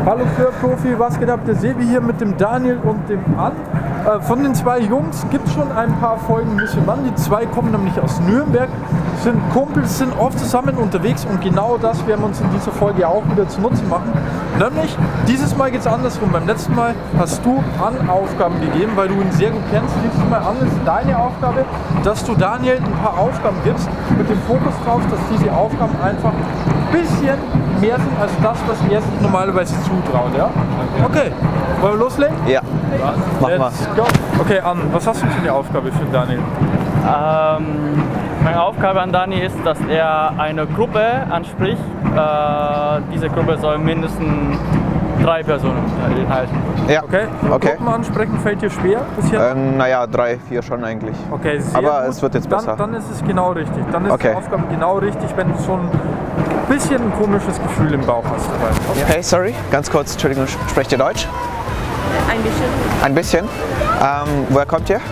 Hallo Flirtprofi, was geht ab? Der Sebi hier mit dem Daniel und dem An. Von den zwei Jungs gibt es schon ein paar Folgen ein bisschen Mann. Die zwei kommen nämlich aus Nürnberg, sind Kumpels, sind oft zusammen unterwegs und genau das werden wir uns in dieser Folge auch wieder zunutze machen. Nämlich, dieses Mal geht es andersrum. Beim letzten Mal hast du An Aufgaben gegeben, weil du ihn sehr gut kennst. Dieses Mal An ist deine Aufgabe, dass du Daniel ein paar Aufgaben gibst, mit dem Fokus drauf, dass diese Aufgaben einfach ein bisschen mehr sind als das, was er sich normalerweise zutraut. Ja? Okay, wollen wir loslegen? Ja, machen wir. Okay, An, was hast du für eine Aufgabe für Daniel? Meine Aufgabe an Dani ist, dass er eine Gruppe anspricht. Diese Gruppe soll mindestens 3 Personen enthalten. Ja, okay. Gruppen ansprechen fällt dir schwer bisher? Naja, 3, 4 schon eigentlich. Okay, sehr aber gut. Es wird jetzt besser. Dann ist es genau richtig. Dann ist die Aufgabe genau richtig, wenn du so ein bisschen ein komisches Gefühl im Bauch hast dabei. Okay, sorry, ganz kurz, Entschuldigung, sprecht ihr Deutsch? Ein bisschen. Ein bisschen? Woher kommt ihr?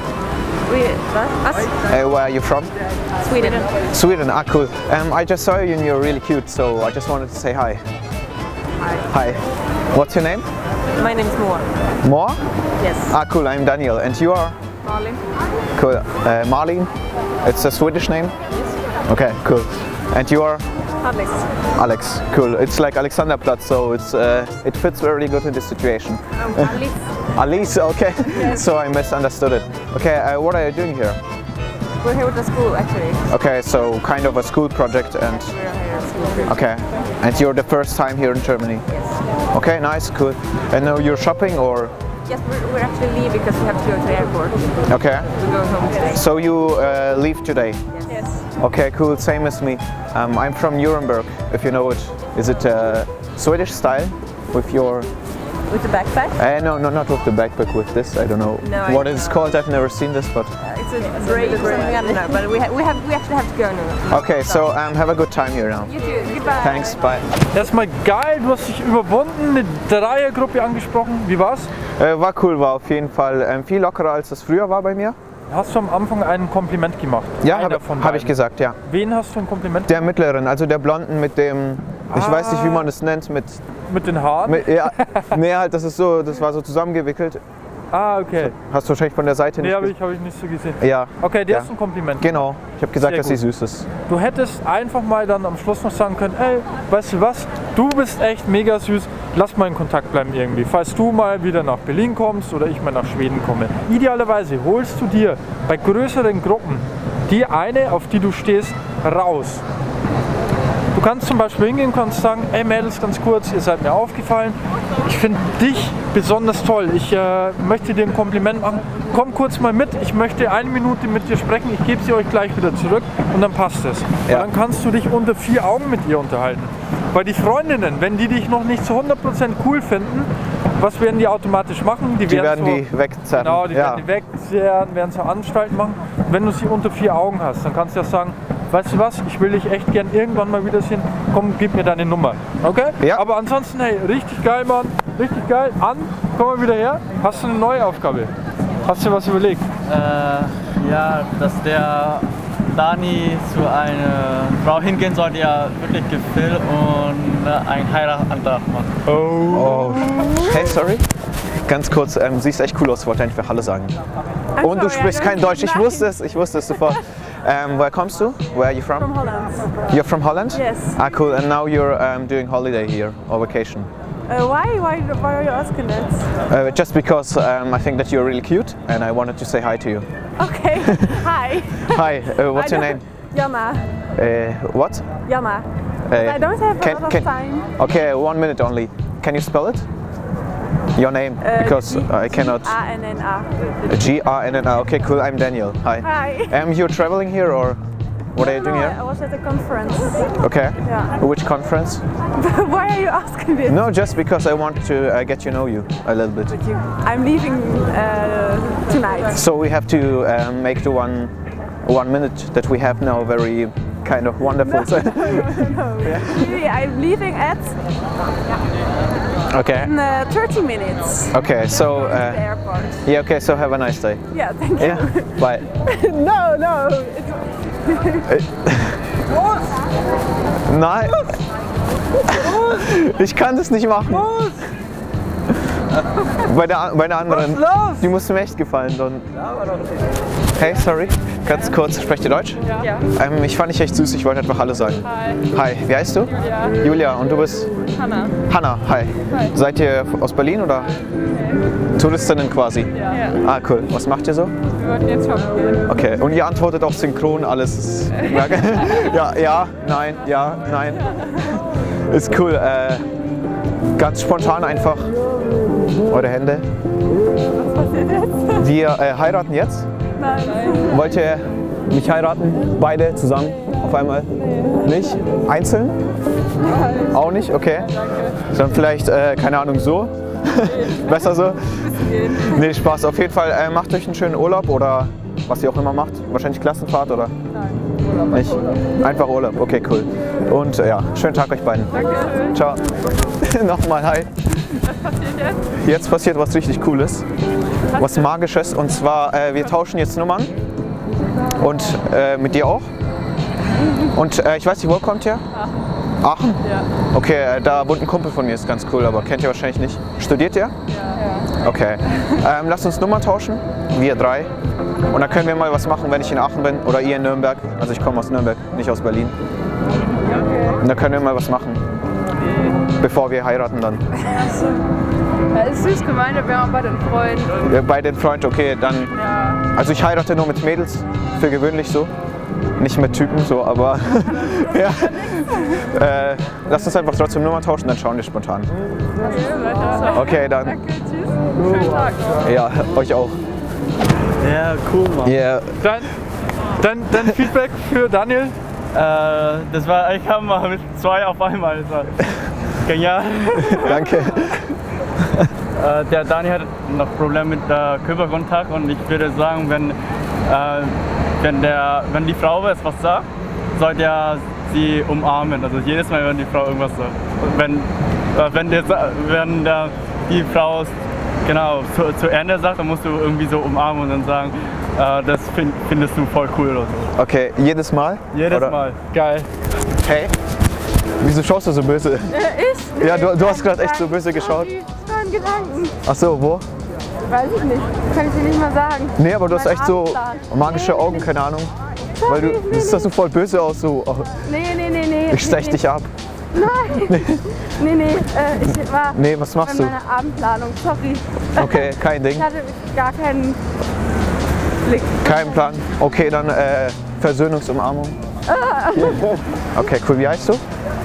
Where are you from? Sweden. Sweden, ah cool. I just saw you and you're really cute, so I just wanted to say hi. Hi. What's your name? My name is Moa. Moa? Yes. Ah cool, I'm Daniel. And you are? Malin. Cool. Marlene? It's a Swedish name? Yes. Okay, cool. And you are? Alex. Alex, cool. It's like Alexanderplatz, so it fits very good in this situation. Alice. Alice, okay. Yes. So I misunderstood it. Okay, what are you doing here? We're here with the school actually. Okay, so kind of a school project and... We're here at school. Okay, and you're the first time here in Germany? Yes. Okay, nice, cool. And now you're shopping or? Yes, we're actually leaving because we have to go to the airport. Okay. We go home today. So you leave today? Yes. Okay, cool, same as me. I'm from Nuremberg, if you know it. Is it Swedish style with your... With the backpack? No, not with the backpack, with this, I don't know what it's called, I've never seen this, but... It's a braid or something, I don't know, but we actually have to go now. Okay, so have a good time here now. You too, goodbye. Thanks, bye. Erstmal geil, du hast dich überwunden, eine Dreiergruppe angesprochen. Wie war's? War cool, war auf jeden Fall viel lockerer als das früher war bei mir. Hast du am Anfang ein Kompliment gemacht? Ja, habe ich gesagt, ja. Wen hast du ein Kompliment gemacht? Der Mittleren, also der Blonden mit dem, ich weiß nicht, wie man es nennt, mit den Haaren? Ja, nee, halt, das war so zusammengewickelt. Ah, okay. Hast du wahrscheinlich von der Seite nicht gesehen? Nee, habe ich nicht so gesehen. Ja. Okay, der ist ein Kompliment. Genau, ich habe gesagt, dass sie süß ist. Du hättest einfach mal dann am Schluss noch sagen können, ey, weißt du was, du bist echt mega süß, lass mal in Kontakt bleiben irgendwie. Falls du mal wieder nach Berlin kommst oder ich mal nach Schweden komme. Idealerweise holst du dir bei größeren Gruppen die eine, auf die du stehst, raus. Du kannst zum Beispiel hingehen und kannst sagen, ey Mädels, ganz kurz, ihr seid mir aufgefallen, ich finde dich besonders toll, ich möchte dir ein Kompliment machen, komm kurz mal mit, ich möchte 1 Minute mit dir sprechen, ich gebe sie euch gleich wieder zurück und dann passt es. Ja. Und dann kannst du dich unter 4 Augen mit ihr unterhalten. Weil die Freundinnen, wenn die dich noch nicht zu 100% cool finden, was werden die automatisch machen? Die werden die wegzerren. Genau, die werden die wegzerren, werden so Anstalten machen. Und wenn du sie unter 4 Augen hast, dann kannst du ja sagen, weißt du was, ich will dich echt gern irgendwann mal wiedersehen, komm, gib mir deine Nummer. Okay? Ja. Aber ansonsten, hey, richtig geil, Mann, richtig geil. An, komm mal wieder her. Hast du eine neue Aufgabe? Hast du was überlegt? Ja, dass der Dani zu einer Frau hingehen soll, die er wirklich gefällt und einen Heiratsantrag macht. Oh. Hey, sorry. Ganz kurz, siehst echt cool aus, wollte einfach Hallo sagen. Und du sprichst kein Deutsch, ich wusste es sofort. Where comes to? Where are you from? From Holland. You're from Holland? Yes. Ah, cool. And now you're doing holiday here or vacation? Why are you asking that? Just because I think that you're really cute and I wanted to say hi to you. Okay. Hi. Hi. What's your name? Jana. What? Jana. I don't have a lot of time. Okay, 1 minute only. Can you spell it? Your name, because I cannot. G-A-N-N-A. G-A-N-N-A. Okay, cool. I'm Daniel. Hi. Hi. You're traveling here, or what are you doing here? I was at a conference. Okay. Yeah. Which conference? Why are you asking this? No, just because I want to get to know you a little bit. I'm leaving tonight. So we have to make the one minute that we have now very kind of wonderful. No. Yeah. I'm leaving at. Okay. In 30 minutes. Okay, so to the airport. Yeah. Okay, so have a nice day. Yeah, thank you. Yeah. Bye. No. Nein. Ich kann das nicht machen. Bei der anderen. Die musste mir echt gefallen. Dann. Hey, sorry. Ganz kurz, sprecht ihr Deutsch? Ja. Ich fand dich echt süß, ich wollte einfach Hallo sagen. Hi. Hi, wie heißt du? Julia. Julia, und du bist? Hanna. Hanna, hi. Hi. Seid ihr aus Berlin oder? Touristinnen quasi? Ja. Ah, cool. Was macht ihr so? Wir wollten jetzt shoppen gehen. Okay, und ihr antwortet auch synchron, alles. Ja, ja, nein, ja, nein. Ist cool. Ganz spontan einfach. Eure Hände. Was passiert jetzt? Wir heiraten jetzt. Nein. Wollt ihr mich heiraten? Beide zusammen auf einmal? Nee. Nicht? Einzeln? Nein. Auch nicht? Okay. Danke. Dann vielleicht, keine Ahnung, so? Besser so? Gehen. Nee, Spaß. Auf jeden Fall macht euch einen schönen Urlaub oder was ihr auch immer macht. Wahrscheinlich Klassenfahrt oder? Nein. Urlaub. Nicht? Urlaub. Einfach Urlaub. Okay, cool. Und ja, schönen Tag euch beiden. Dankeschön. Ciao. Nochmal, hi. Was passiert jetzt? Jetzt passiert was richtig Cooles. Was Magisches. Und zwar, wir tauschen jetzt Nummern. Und mit dir auch. Und ich weiß nicht, wo kommt ihr? Aachen? Ja. Okay, da wohnt ein Kumpel von mir, ist ganz cool, aber kennt ihr wahrscheinlich nicht. Studiert ihr? Ja. Okay. Lasst uns Nummern tauschen, wir drei. Und dann können wir mal was machen, wenn ich in Aachen bin oder ihr in Nürnberg. Also ich komme aus Nürnberg, nicht aus Berlin. Okay. Und dann können wir mal was machen, bevor wir heiraten dann. Achso. Ja, ist süß gemeint, wir haben bei den Freunden. Bei den Freunden, okay, dann. Ja. Also ich heirate nur mit Mädels, für gewöhnlich so. Nicht mit Typen so, aber ja. Lasst uns einfach trotzdem Nummern tauschen, dann schauen wir spontan. Okay, Okay, dann. danke, tschüss. Schönen Tag noch. Ja, euch auch. Ja, cool, Mann. Yeah. Dann Feedback für Daniel. Das war eigentlich Hammer mit 2 auf einmal. Das war genial. Danke. Der Dani hat noch Probleme mit Körperkontakt und ich würde sagen, wenn die Frau was sagt, sollte er sie umarmen. Also jedes Mal, wenn die Frau irgendwas sagt. Wenn die Frau genau zu Ende sagt, dann musst du irgendwie so umarmen und dann sagen, das findest du voll cool oder so. Okay, jedes Mal? Jedes Oder? Mal. Geil. Hey, wieso schaust du so böse? Ich? Ja, du hast gerade echt so böse geschaut. Das waren Gedanken. Ach so, wo? Weiß ich nicht. Kann ich dir nicht mal sagen. Nee, aber du hast Mein echt so Abendplan. magische Nee, Augen, nicht. keine Ahnung. Weil du siehst so voll böse aus, so. Oh, Nee. ich stech dich ab. Nein. Nee. Ich war Nee, was machst bei du? meiner Abendplanung. Sorry. Okay, kein Ding. Ich hatte gar keinen Blick. Kein Plan. Okay, dann Versöhnungsumarmung. Okay, cool. Wie heißt du?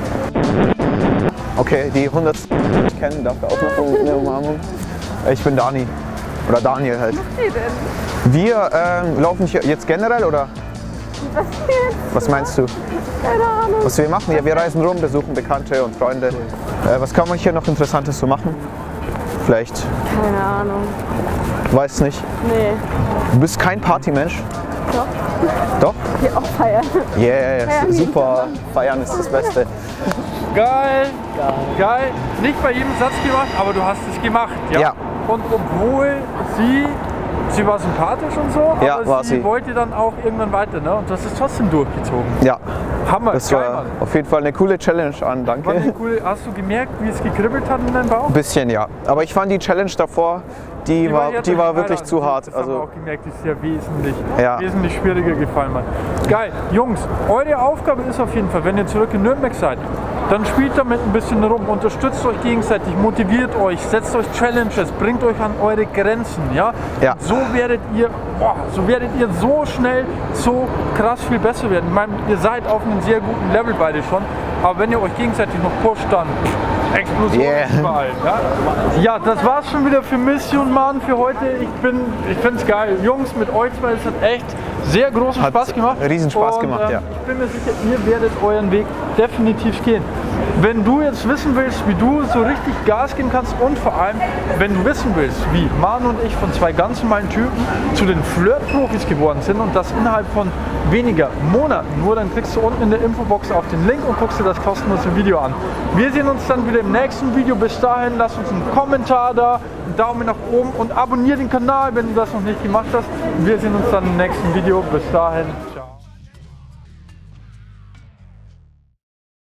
Okay, die 100 kennen, darf auch noch eine Umarmung. Ich bin Dani. Oder Daniel halt. Was steht denn? Wir laufen hier jetzt generell oder Was jetzt? was meinst du? Keine Ahnung. Was wir machen? Ja, wir reisen rum, besuchen Bekannte und Freunde. Was kann man hier noch Interessantes so machen? Vielleicht, Keine Ahnung. weiß nicht. Nee. Du bist kein Partymensch? Doch. Doch? Hier auch feiern. Yeah, Feiern super. Feiern ist das Beste. Geil. Geil. Nicht bei jedem Satz gemacht, aber du hast es gemacht. Ja. Und obwohl sie war sympathisch und so, Ja, aber war sie sie. wollte dann auch irgendwann weiter, ne? Und das ist trotzdem durchgezogen. Ja, Hammer, das geil, war Mann. auf jeden Fall eine coole Challenge an, War die danke. cool. Hast du gemerkt, wie es gekribbelt hat in deinem Bauch? Ein bisschen, ja. Aber ich fand die Challenge davor, die war jetzt wirklich leider- zu hart. Das haben wir Also, auch gemerkt, die ist ja Ja. wesentlich schwieriger gefallen, Mann. Geil. Jungs, eure Aufgabe ist auf jeden Fall, wenn ihr zurück in Nürnberg seid, dann spielt damit ein bisschen rum, unterstützt euch gegenseitig, motiviert euch, setzt euch Challenges, bringt euch an eure Grenzen, ja? Ja. So werdet ihr so schnell, so krass viel besser werden. Ich meine, ihr seid auf einem sehr guten Level beide schon, aber wenn ihr euch gegenseitig noch pusht, dann Explosion Yeah. überall. Ja, das war's schon wieder für Mission Mann für heute. Ich find's geil. Jungs, mit euch zwei, es hat echt sehr großen Hat Spaß gemacht. riesen Spaß Und, gemacht, ja. Ich bin mir sicher, ihr werdet euren Weg definitiv gehen. Wenn du jetzt wissen willst, wie du so richtig Gas geben kannst und vor allem, wenn du wissen willst, wie Manu und ich von zwei ganz normalen Typen zu den Flirt-Profis geworden sind und das innerhalb von weniger Monaten, nur dann klickst du unten in der Infobox auf den Link und guckst dir das kostenlose Video an. Wir sehen uns dann wieder im nächsten Video. Bis dahin, lass uns einen Kommentar da, einen Daumen nach oben und abonniere den Kanal, wenn du das noch nicht gemacht hast. Wir sehen uns dann im nächsten Video. Bis dahin.